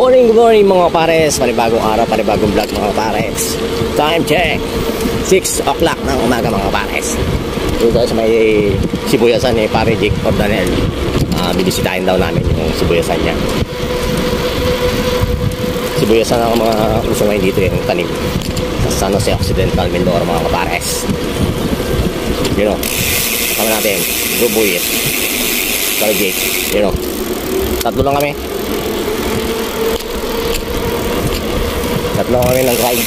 Good morning mga pares. Panibagong araw, panibagong vlog mga pares. Time check 6 o'clock ng umaga mga pares. Dito sa may sibuyasan ni Pare Jake or Daniel. Bibisitahin daw namin yung sibuyasan niya. Sibuyasan ang mga uso ngayon dito yung tanim sa San Jose Occidental, Mindoro mga pares. You know, kasama natin Rubuyet, Pare Jake. You know, tatlo lang kami. Tatlo kami ng ride.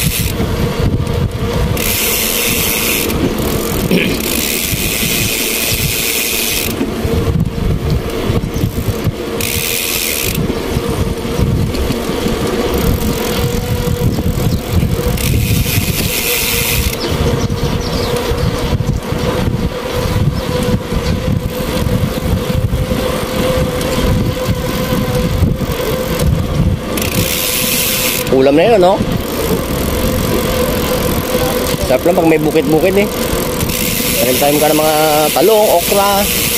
Ulam na yun, no? Sarap lang pag may bukid-bukid eh. Tanim tayo ka ng mga talong, okra.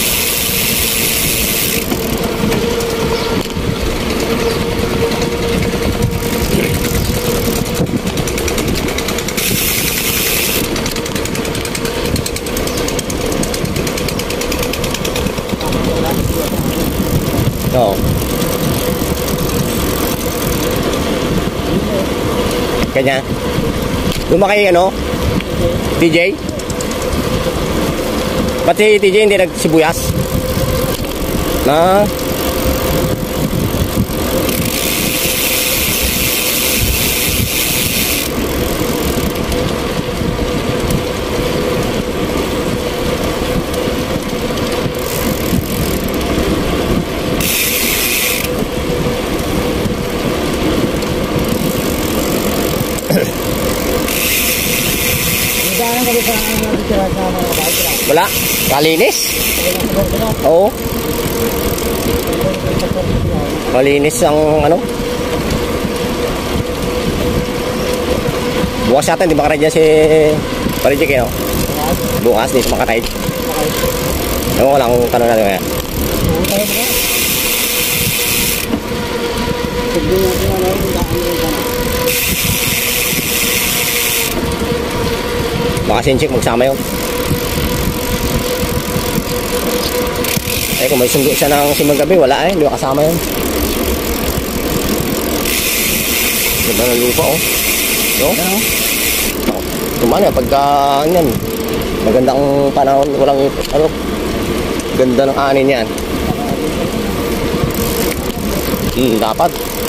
Oo. Kanya. Lumaki ano? TJ? Pati TJ hindi nagsibuyas? Na? Wala, kalinis. Oo. Malinis ang ano. Bukas yata, hindi makaride dyan si Parijik eh, no? Bukas, hindi makaride. Ewan ko lang kung tanong natin kaya. Baka sinchik magsama yun. Eh kung may sundo siya ng simang gabi, wala eh, hindi kasama yun. Ganda ng lupa oh. No? Tumana pagka yan, magandang panahon, walang ano, ganda ng anin yan. Dapat.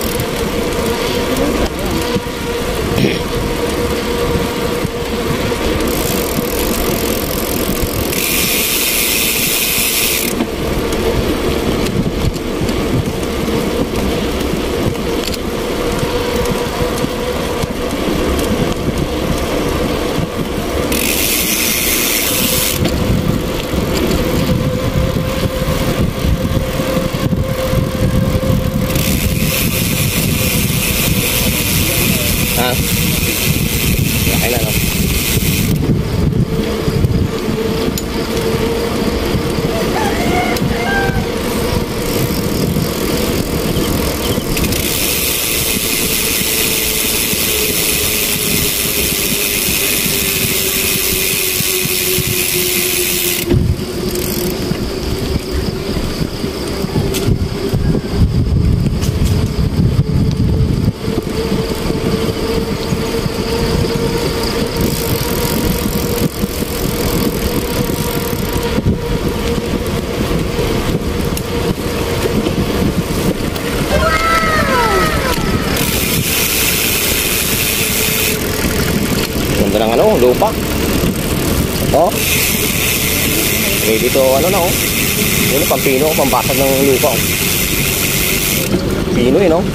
Laki na, no? Ganda ng ano, lupa. Oh. Okay, dito ano na oh. Yun, pampino, pampasag ng lupa oh. Pino yun oh.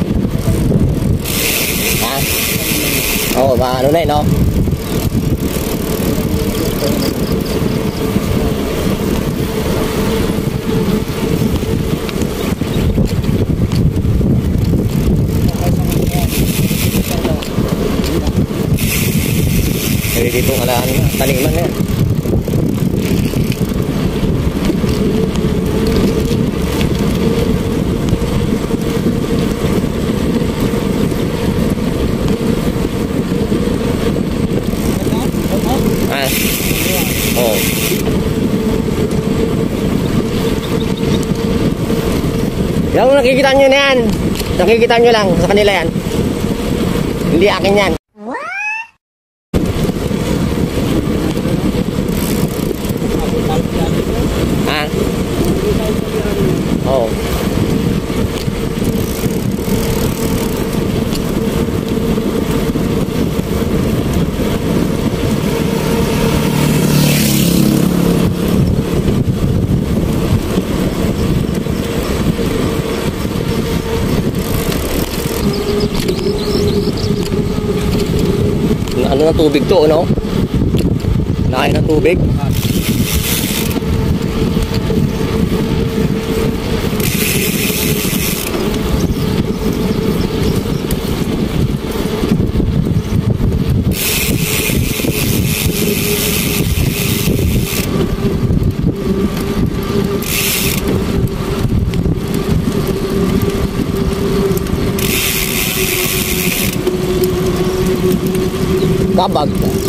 Oo, ano na eh, no? Jadi dito alaan na, taniman na yan. Oh. Yung nakikita nyo na yan, nakikita nyo lang sa kanila yan, hindi akin yan. Ah? Oh. Ano na tubig to, no? Nakain ng tubig. Babag.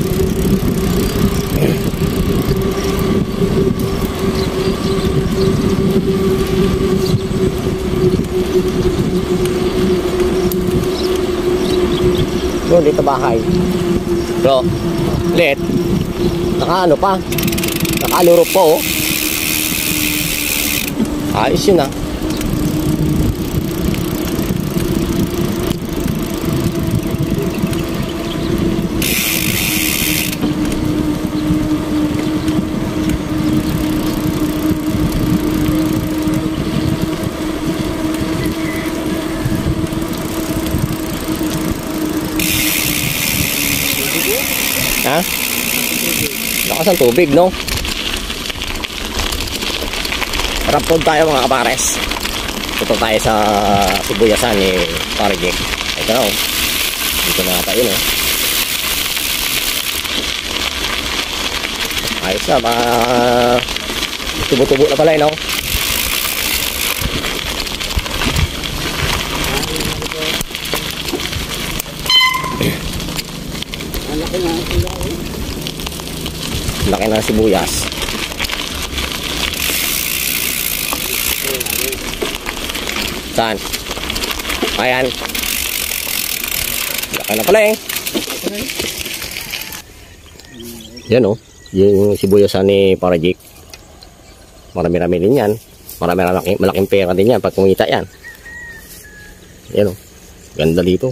Doon dito bahay. Bro, let. Naka ano pa? Nakalurop po, oh. Ayos yun, ah. Ha? Lakas ang tubig, no? Rapod tayo mga kapares. Ito tayo sa sibuyasan ni Pare Jake. Ito na, oh. Dito na tayo, no? Ayos na, tubo-tubo na pala, no? Laki na sibuyas. Saan? Ayan. Laki na pala, eh. Yan, oh. Yung sibuyasan ni Pare Jake. Marami-rami din yan. Malaking pera din yan pag kumita yan. Yan, oh. Ganda dito.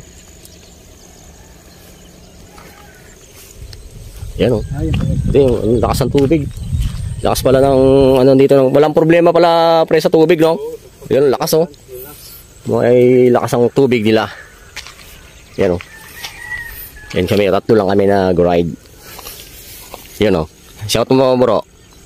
Yan, oh. Ito yung lakas ng tubig. Lakas pala ng ano dito. Walang problema pala pre sa tubig, no? Yan, lakas, oh. May lakas ang tubig nila. Yan, oh. Yan kami, tatlo lang kami nag-ride. Yan, oh. Shout mo, bro.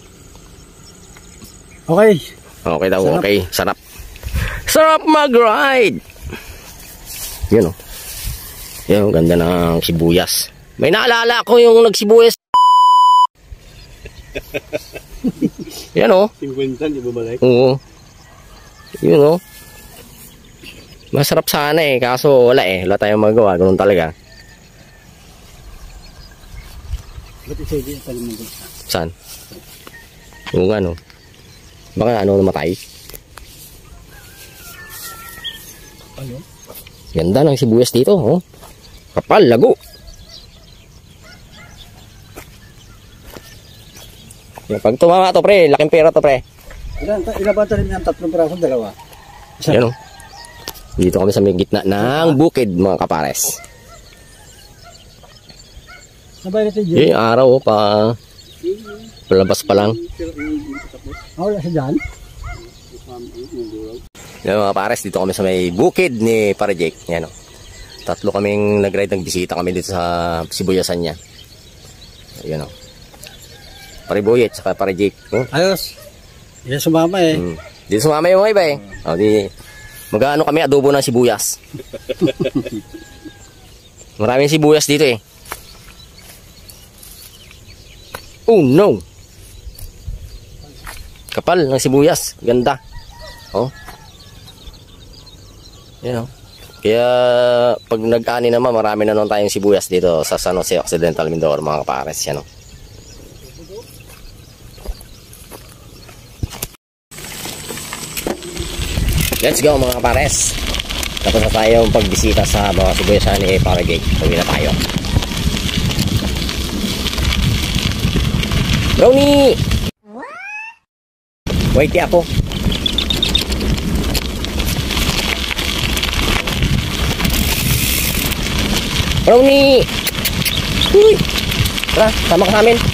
Okay. Okay daw, Sarap. okay. Sarap. Sarap mag-ride. Yan, oh. Yan, ganda ng sibuyas. May naalala ko yung nagsibuyas. Yan, oh. 50, di ba balik? Oo. Yun, oh. Masarap sana, eh. Kaso wala, eh. Wala tayong magawa. Ganun talaga. Ba't isipin pa naman doon? Saan? Yung ano. Baka ano namatay. Ayun. Ganda ng sibuyas dito, oh. Kapal, lago. Pag tumama to, pre, laking pera to, pre. Ilan ba rin yan? 3 piraso, 2? Yan, oh. Dito kami sa may gitna ng bukid, mga kapares. Sabay natin dyan. Yung araw, oh, palabas pa lang. Wala siya dyan. Yan, mga kapares, dito kami sa may bukid ni Pare Jake. Yan, oh. 3 kaming nag-ride, nagbisita kami dito sa sibuyasan niya. Yan, oh. Pare Boyet, saka pare Jake. Oh? Ayos. Yan sumama eh. Di sumama yung mga iba eh. O, di, mag-ano kami, adobo ng sibuyas. Maraming sibuyas dito eh. Oh no! Kapal ng sibuyas. Ganda. Oh. Yan oh. Kaya pag nag-ani naman, marami na naman tayong sibuyas dito sa San Jose Occidental Mindoro mga kapares. Yan oh. Let's go mga kapares. Tapos na tayong pagbisita sa mga sibuyasan ni Pare Jake. Uwi na tayo. Brownie! Wait ako. Brownie! Uy! Tara, sama ka sa amin.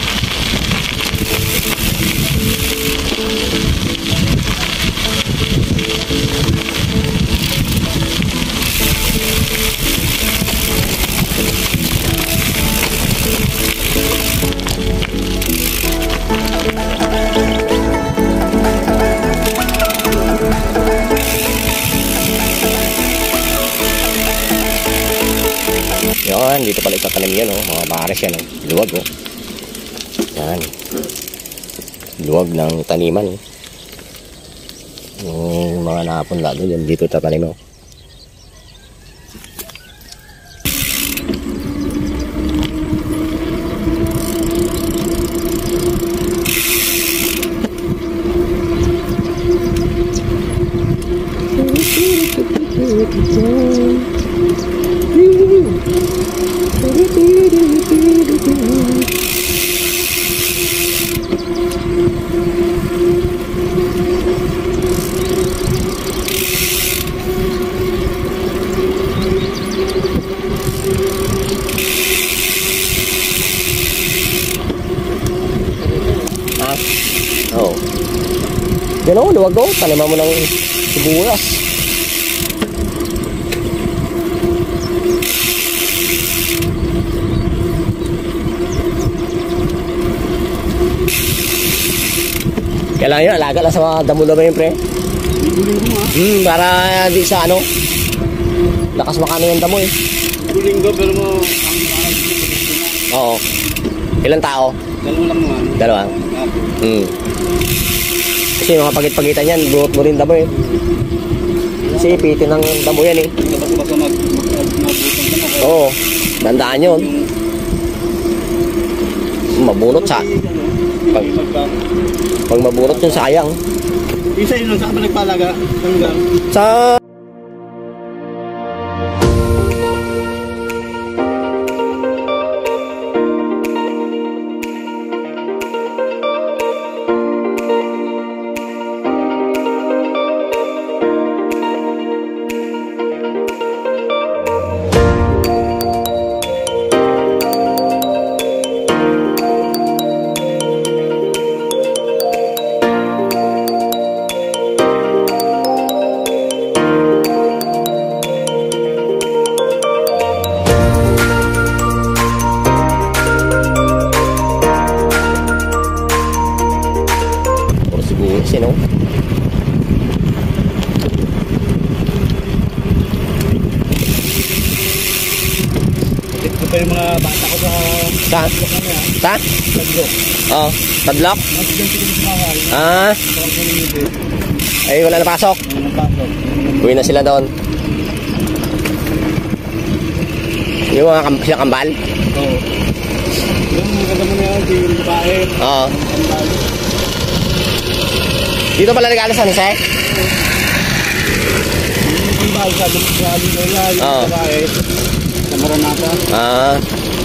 Yan, dito pala itatanim yan, oh. Mga pares yan, oh. Luwag, oh. Yan. Luwag ng taniman, oh. Yung mga napunla doon, yan dito itatanim, oh. Oh. Yan o, luwag o. Taniman mo ng sibuyas. Kailangan yun, alaga lang sa mga damo-damo yun, pre. Para di sa ano, lakas makano yung damo eh. Linggo pero mo Oo. Ilan tao? dalawa lang naman. Dalawa? Kasi mga pagit-pagitan yan, buhot mo rin damo eh. Kasi ipitin ng damo yan eh. Basta mabutan ka na. Oo, dandaan yun. Mabunot sa... Pag mabunot yun, sayang. Isa yun lang, saan ka ba nagpalaga? Hanggang? Sa... no? Ito pa yung mga bata ko sa... Sa? Sa? Taglo. Oo. Tadlock? Ah. Ay, wala na pasok. Uwi na sila doon. Yung mga silang kambal? Oo. Yung maganda mo na yan, yung babae. Oo. Kambal. Dito pala nag-alas San Jose? Yung kambal, sabi mo sa Alinola, yung babae. Sa Maranata. Ah.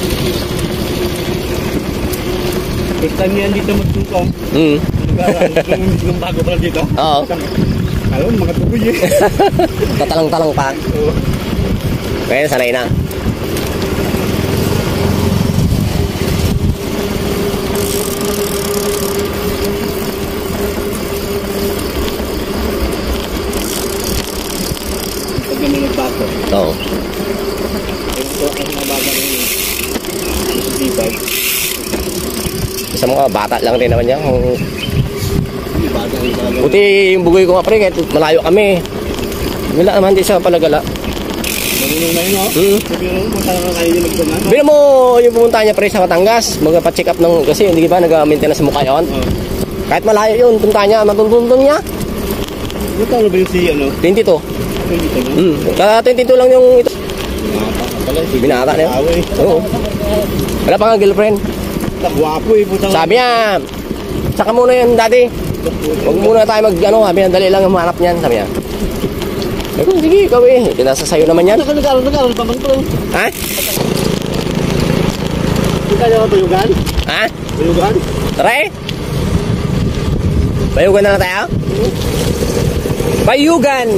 First time yan dito magtungkong. Nung bago pala dito. Oo. Alam, mga tukoy eh. Tatalang-talang pa. Oo. Ngayon, sanay na. Pag ganun nagbato. Oo. Ito ang mga baga rin yun. Dibag. Sa mga bata lang rin naman yan. Buti yung bugoy ko nga pre, kahit malayo kami. Wala naman di sa palagala. Marunong na yun, no? Punta na kayo yung nagpunta. Bila mo yung pumunta niya pre sa Batangas, magpa-check up ng, kasi hindi ba nag-maintenance mukha yun? Kahit malayo yun, punta niya, matuntun niya. Magkano ba yung si, ano? 22. 22 Kaya 22 lang yung ito. Binata na yun. Away. Oo. Wala pa nga girlfriend. Gwapo eh. Sabi niya, saka muna yan dati. Huwag muna tayo mag-ano, sabi niya, dali lang yung manap niyan, sabi niya. Sabi ko, sige, ikaw eh. Pinasa sa'yo naman yan. Nag-aaral pa man ko. Ha? Hindi kaya ka tuyugan? Ha? Tuyugan? Tara eh. Bayugan na lang tayo? Bayugan!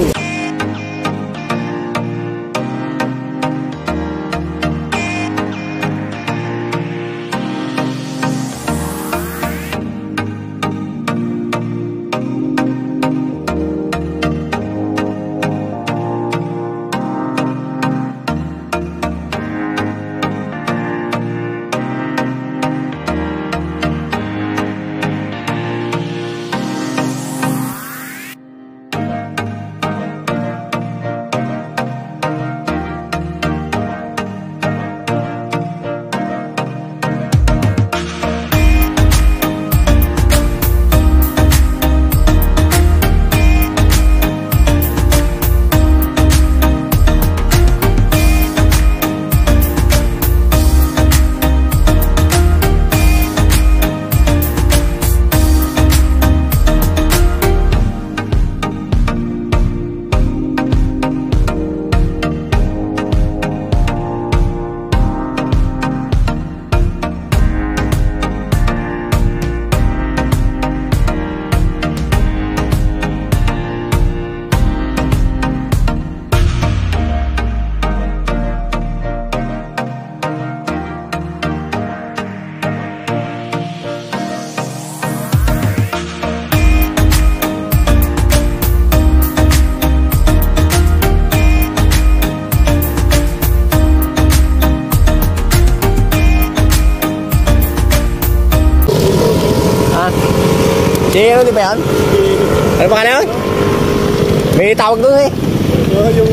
Ano di ba yan? Ano pa ka na yun? May tawag doon eh. Yung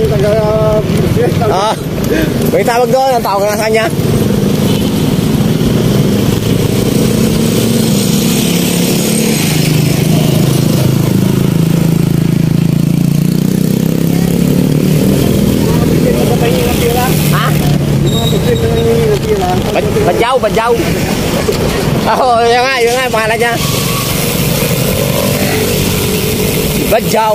May tawag doon. Ang tawag na sa kanya. Ha? Badyaw. Oo, yun nga, pangalan niya. Badyaw.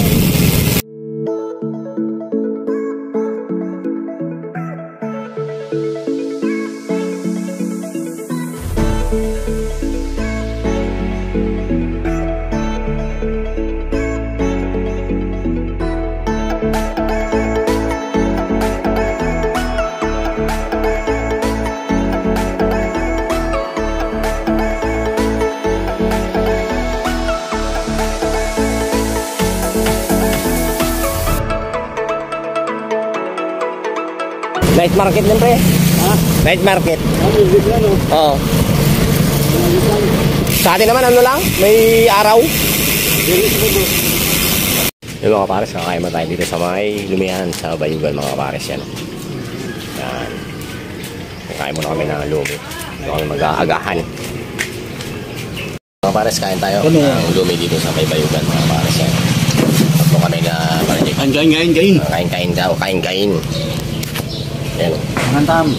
Night market din pre. Ha? Night market. Ano? Oo. Sa atin naman ano lang, may araw. Yung mga pares, kakain mo tayo dito sa may lumihan sa Bayugan mga pares yan. Yan. Kakain muna kami ng lumi. Ito kami mag-aagahan. Mga pares, kain tayo ng lumi dito sa may Bayugan mga pares yan. Tatlo kami na parang Kain. kain. Yan. Mangantam.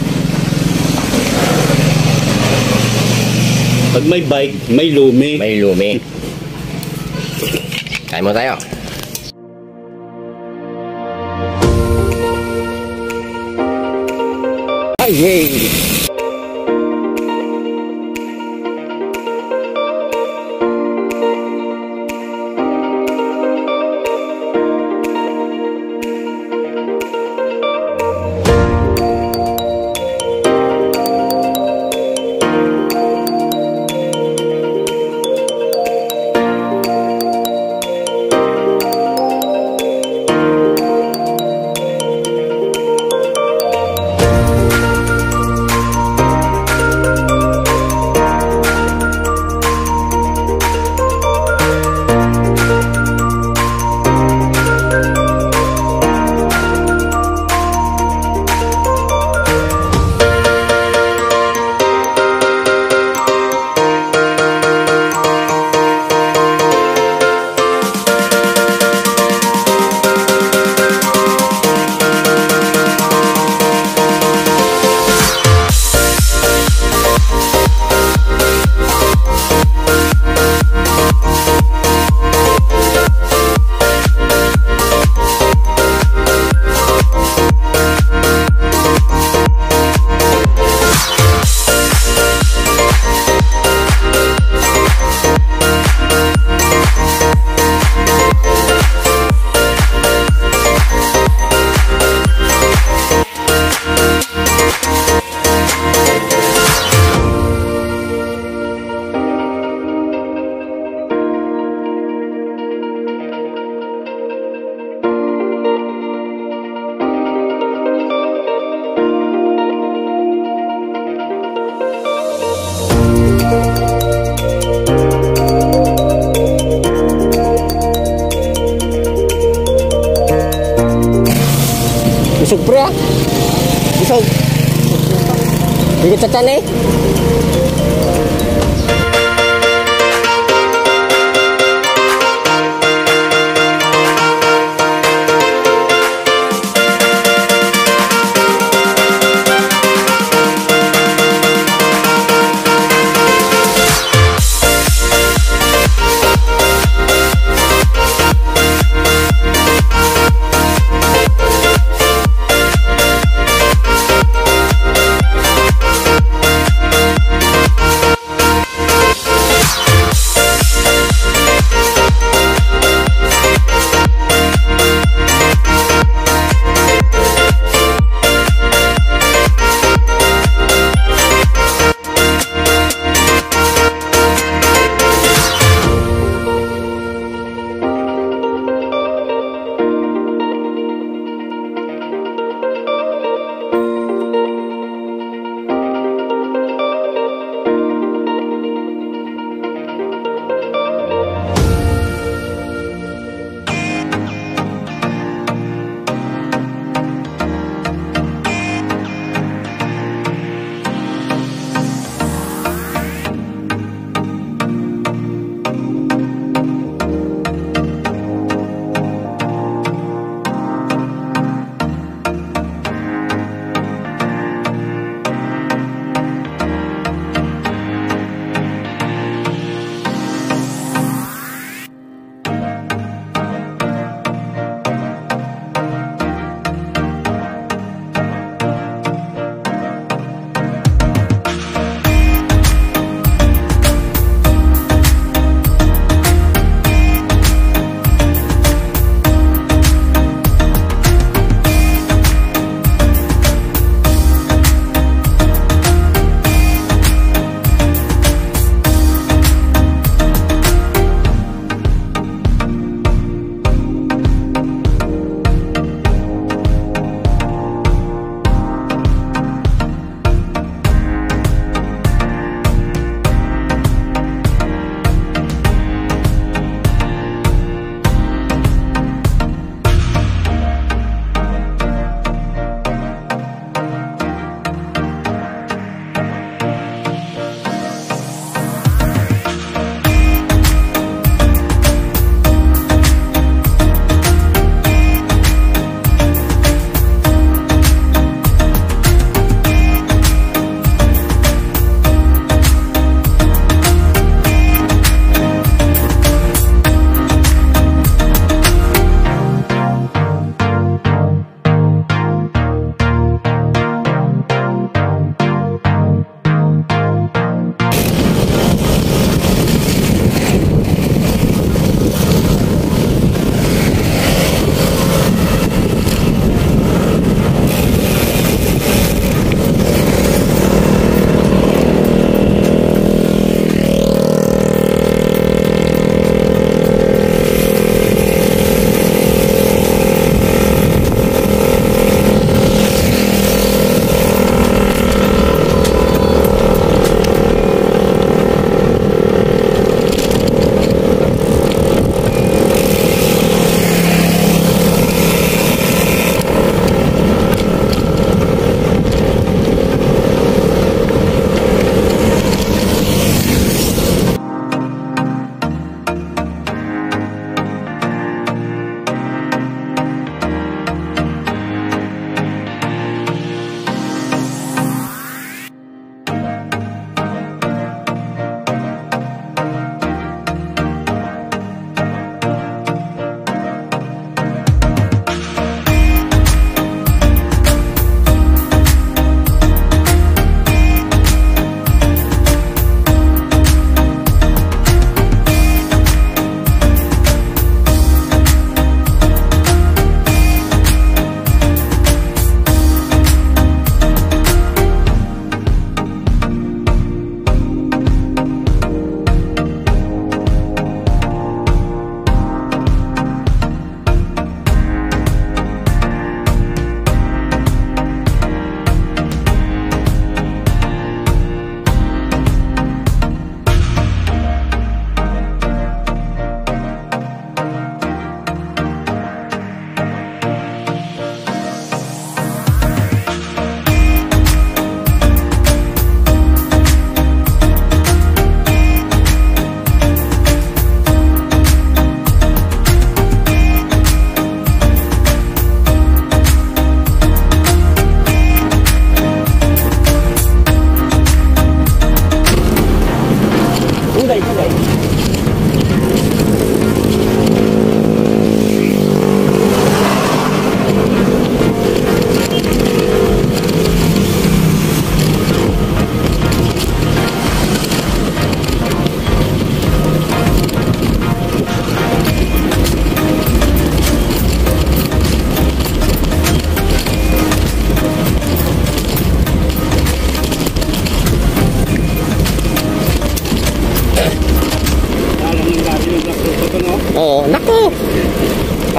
Pag may bike, may lumi. May lumi. Kain mo tayo. Ay, yay! Isog pre ah. Isog. Higit sa tiyan eh.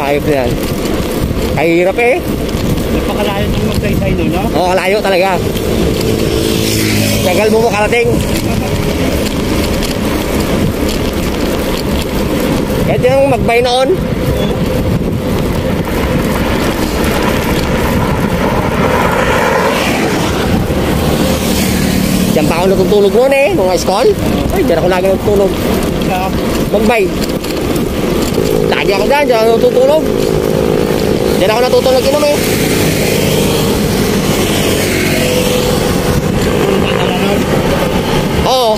ayos na yan. Kahirap eh. Napakalayo ng magsaysay no, no? Oo, layo talaga. Tagal mo makarating. Kahit yung magbay noon. Diyan pa ako natutulog noon eh, nung high school. Ay, diyan ako lagi natutulog. Magbay. Lagi ako diyan ako natutulog. Diyan ako natutulog inom eh. Oo.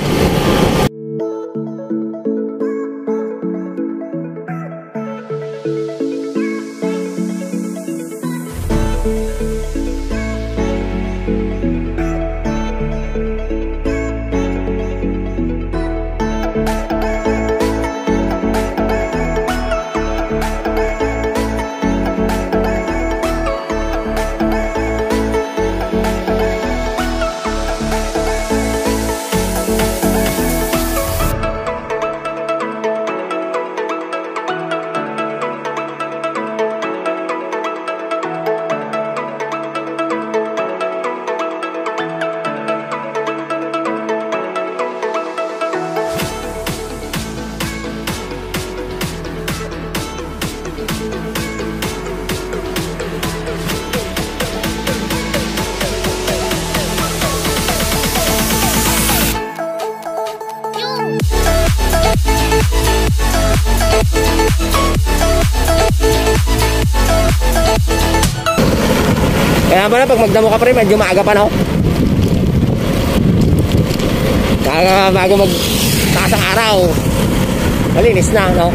Kaya pala pag magdamo ka pa rin, medyo maaga pa no? Bago magtaas ang araw, malinis na no?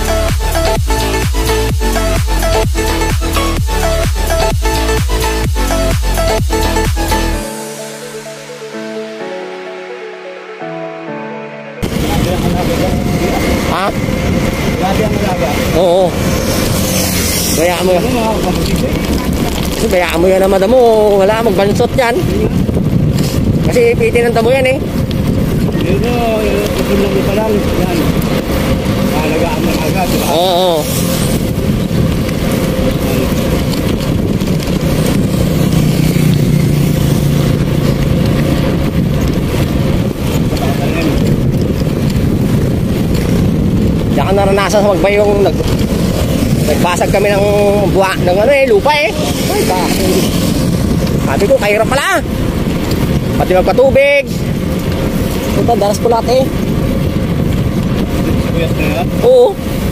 Ha? Grabe ang alaga. Oo. Bayaan mo yan. Kasi bayaan mo yan na madamo. Wala magbansot yan. Kasi ipitin ng damo yan eh. Yun o, tutulong mo pa lang. Yan. Alagaan mo agad. Oo. Diyan ka naranasan sa magbayong nagbasag kami ng buwa ng ano eh, lupa eh. Ay, sabi ko, kahirap pala. Pati magpatubig. Ito, daras po lahat eh. Sibuyas na yan? Oo.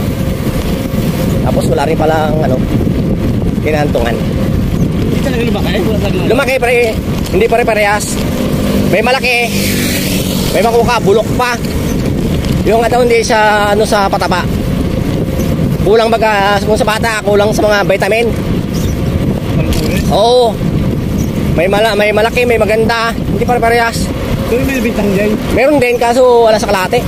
Tapos wala rin palang ano, kinantungan. Hindi talaga lumaki? Lumaki pa rin. Hindi pa rin parehas. May malaki. May makuka, bulok pa. Yung ano hindi sa ano sa pataba. Kulang baga kung sa bata, kulang sa mga vitamin. Oo. May malaki, may maganda. Hindi pa rin parehas. Pero may bintang dyan. Meron din kaso wala sa kalate.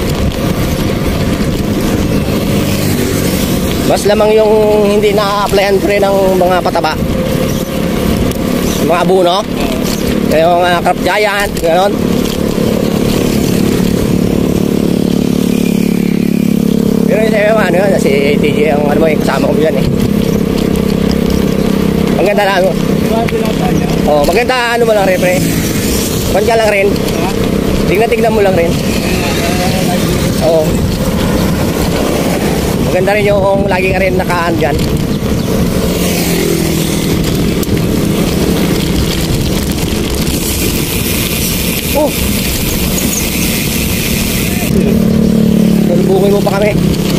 Mas lamang yung hindi na-applyan pre ng mga pataba. Mga abuno. Yung crop giant, gano'n. Pero yung sabi mo, ano yun, si TJ, ang ano mo, kasama ko yan eh. Maganda lang, ano. Oh, maganda, ano mo lang rin, pre. Kuwan ka lang rin. Tignan mo lang rin. Oo. Maganda rin yung lagi ka rin nakaan dyan. Oh! Tulbukin mo pa kami.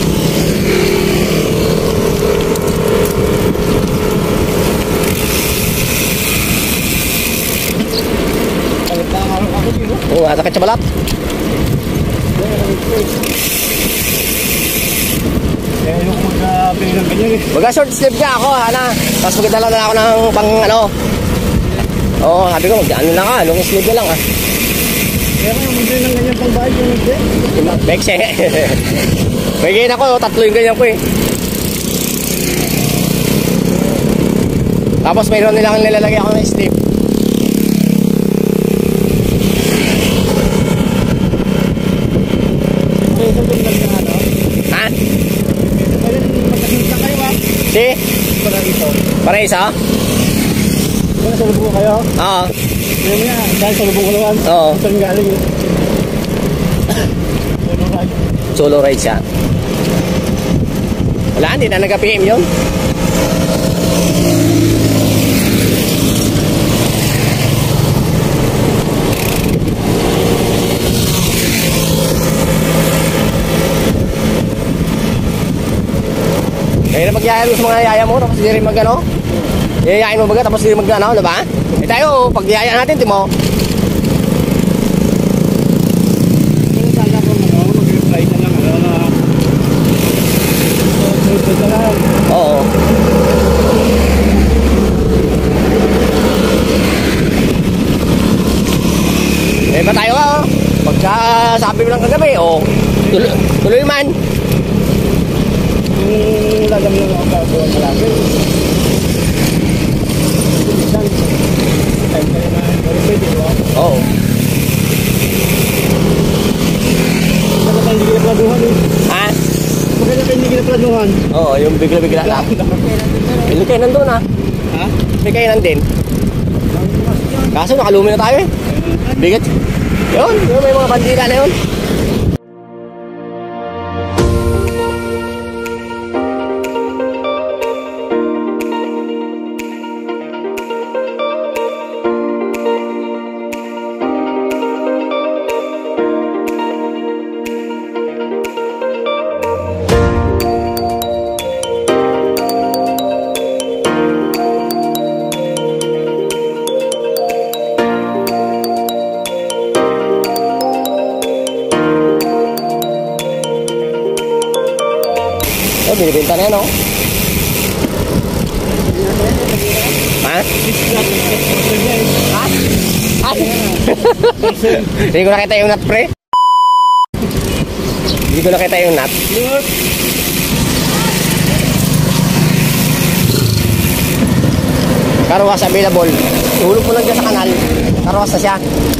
Oh, sakit sa balat. Kaya yung mag-pili ng ganyan eh. Baga short sleeve ka ako, Hana. Tapos magdala na ako ng pang ano. Oo, sabi ko, ano lang ka, long sleeve na lang ah. Kaya nga, mag-pili ng ganyan pang bahay yung hindi. Bekse. May ganyan ako, 3 yung ganyan ko eh. Tapos mayroon nilang nilalagay ako ng sleeve. Ha? Si? Para ito. Para isa? Kung nasa lubong ko kayo? Oo. Yan nga, dahil sa lubong ko naman. Oo. Ito ang galing eh. Solo ride siya. Wala, hindi na nag-PM yun. Kaya na magyaya mo sa mga yaya mo, tapos hindi rin mag-ano. Yayayain mo baga, tapos hindi mag-ano, diba? Eh tayo, pag yaya natin, timo. Sana ko mag-reply na lang. Oo. Eh ba tayo oh? Pagka sabi mo lang kagabi, tuloy man. Yung lagam lang ako gagawa malaki. Time kayo na pwede ba? Oo. Baka tayo hindi kinaplanuhan eh. Ha? Baka tayo hindi kinaplanuhan. Oo, yung bigla-bigla lang. Hindi kayo nandun ha? Ha? Hindi kayo nandun. Kaso nakalumi na tayo eh. Bigat. Yun, may mga bandila na yun. Oh, binibenta na yan, oh. Ha? Ha? Ay! Hindi ko nakita yung nut, pre. Hindi ko nakita yung nut. Carwash available. Ihulog mo lang dyan sa kanal. Carwash na siya.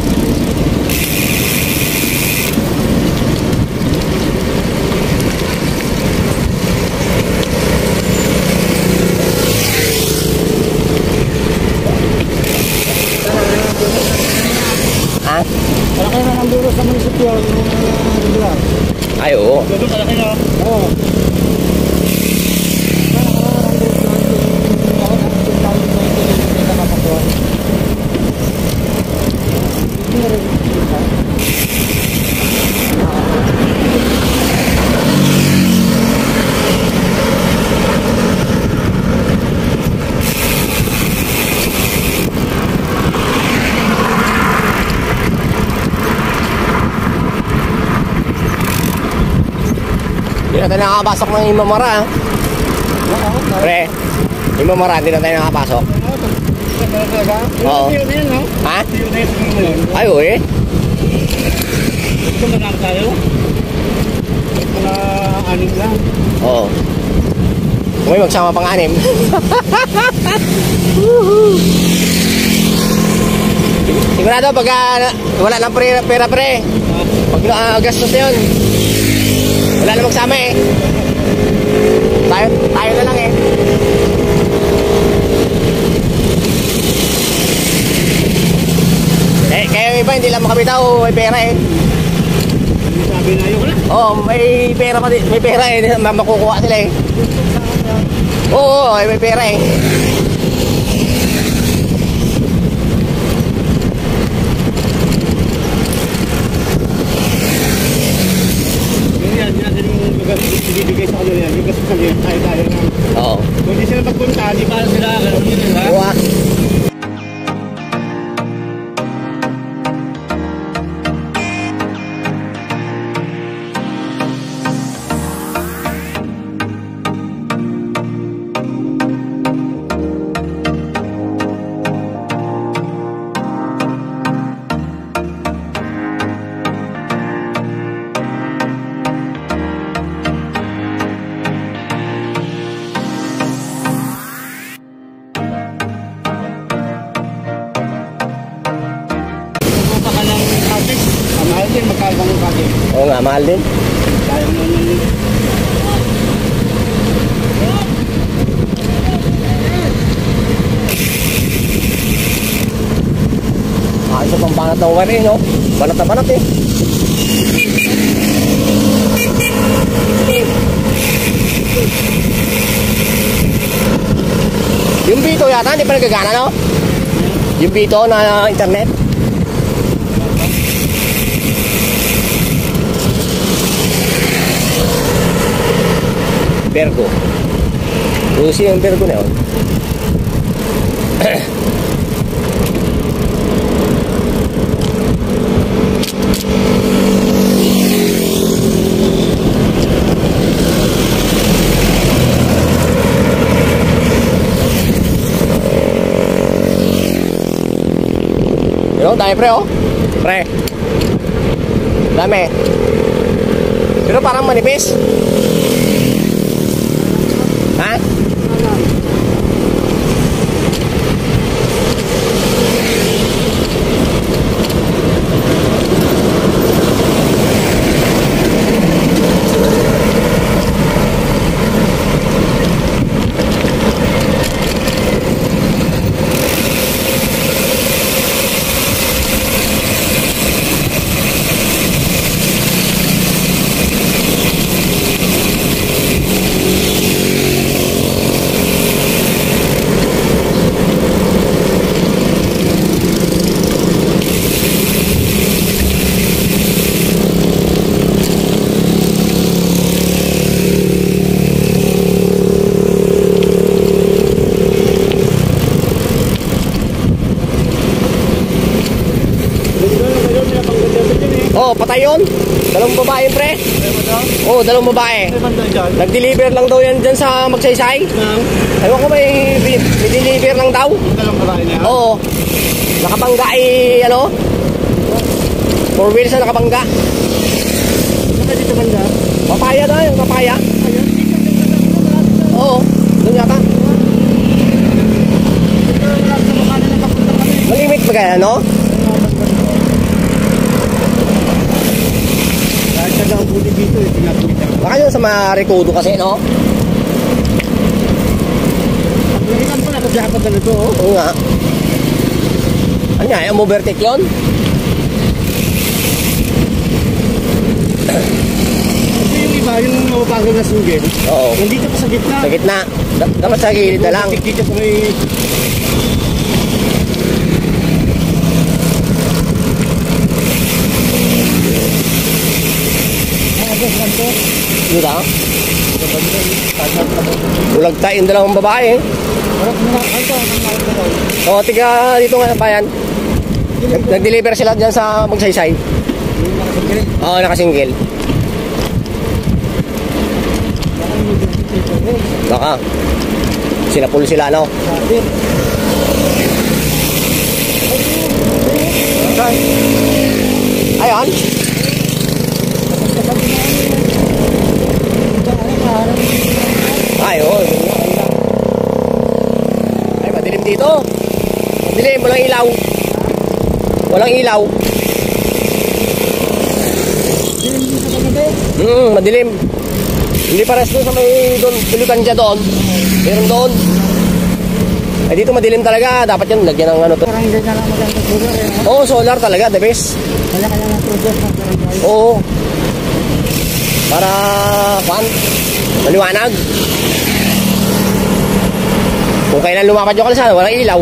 Ha? Malaki na ng buro sa munisipyo yung lugar. Ay, oo. Doon malaki na. Oo. Hindi na tayo nakakapasok ng Imamara. Pre, Imamara, hindi na tayo nakakapasok. Oo. Ha? Ay, oo eh. Ito na lang tayo. Mga anim lang. Oo. Kung may magsama pang anim. Sigurado pag wala lang pera pre. Pag gastos na yun. Wala na magsama eh. Tayo na lang eh. Eh, kaya yung iba hindi lang makabitaw, may pera eh. Sabi na yun. Oo, may pera pa din, may pera eh, makukuha sila eh. Oo, may pera eh. Ibibigay sa kanila yan, yung gastos sa kanila, tayo na. Oo. Kung di sila magpunta, di para sila, gano'n yun, di ba? Oo ah. Mahal din, magkakang yung kati. Oo nga, mahal din. Kaya mo naman yun. banat ng wire eh, no? Banat na banat eh. Yung Vito yata, hindi pa nagagana, no? Yung Vito na internet. Bergo. Usi yung Bergo na yun. Yun, dami pre oh. Pre. Dami. Pero parang manipis. Ha? Oh, patay yun. Dalawang babae, pre. Oh, dalawang babae. Nag-deliver lang daw yan dyan sa Magsaysay. Ewan ko may deliver lang daw. Dalawang babae niya? Oo. Nakabangga ano? 4 wheels na nakabangga. Saka dito banda? Papaya na, yung papaya. Oo, doon yata. Malimit ba kaya, no? Ang buti dito eh, tinapilitan. Baka yun sa Marikudo kasi, no? Nakikan pa na, pagdapat na ito, oh. Oo nga. Ano nga, yung overtake yun? Kasi yung iba, yung mababagal na sungin, Oo. nandito pa sa gitna. Sa gitna. Dapat sa gilid na lang. Dito pa may... Yun ah. Bulag tayo yung dalawang babae. O, tiga dito nga bayan. Nag-deliver sila dyan sa Magsaysay. Oo, nakasingle. Baka. Sinapul sila, no? Ayan. Ay, oh. Ay, madilim dito. Madilim, walang ilaw. Walang ilaw. Madilim. Hindi pares doon sa may doon, tulutan dyan doon. Meron doon. Ay, dito madilim talaga. Dapat yan, lagyan ng ano to. Parang hindi na lang maganda solar eh. Oo, solar talaga, the best. Kaya ng product ng barangay. Oo. Para, maliwanag. Kung kailan lumapad yung kalsada, walang ilaw.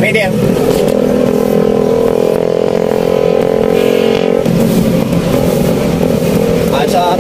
Medium. Sa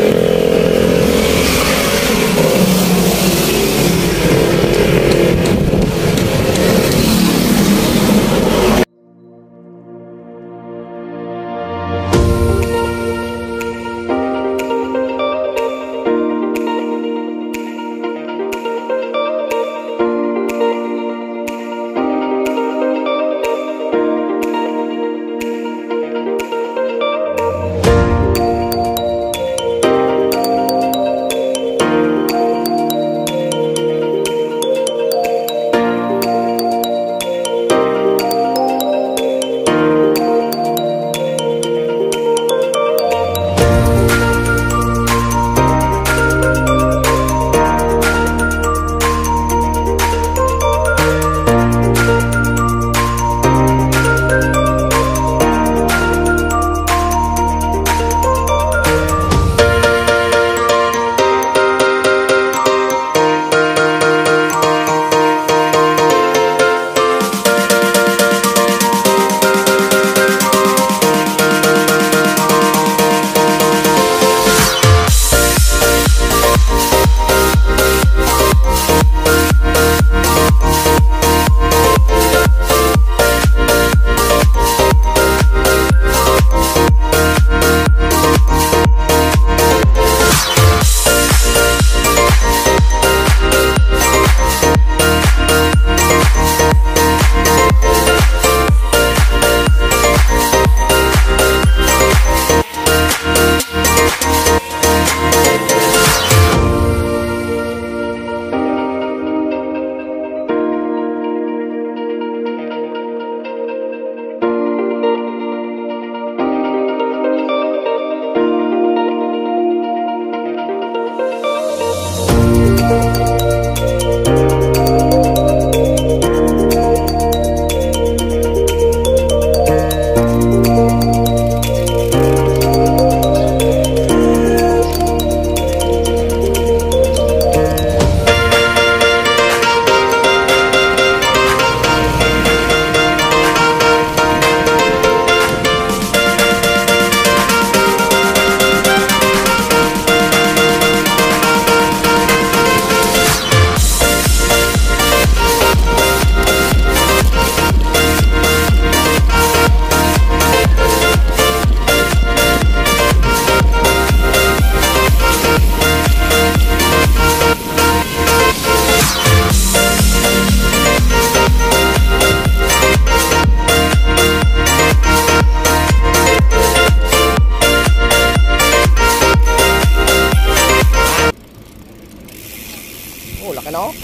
laki no?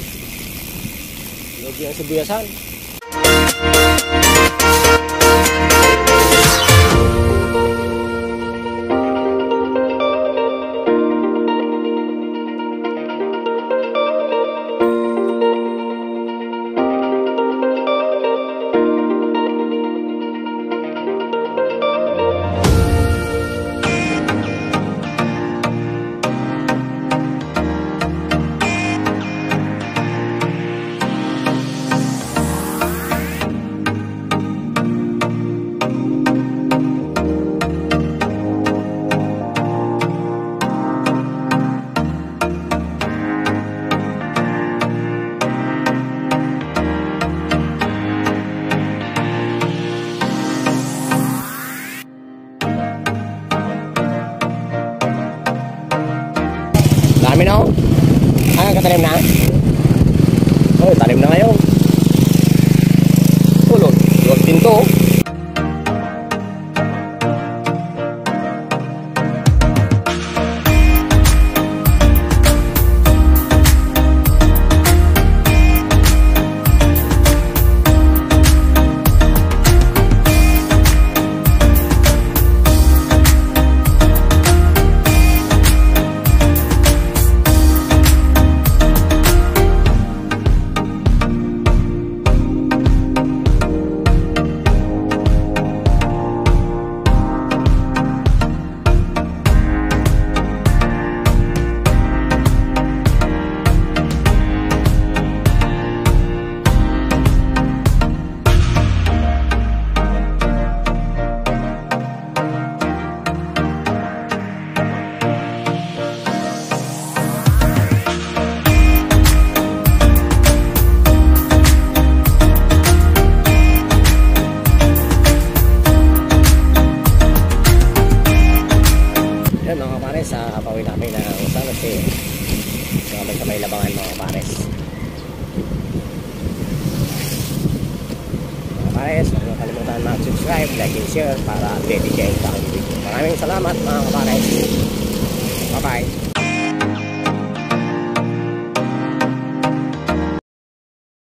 Lagi ang sibuyasan. Dami na oh. Katanim na. Oh, tanim na ngayon. Tulog. Tulog din to oh. kapares. Huwag nyo kalimutan mag-subscribe, like and share para updated kayo sa aking video. Maraming salamat mga kapares.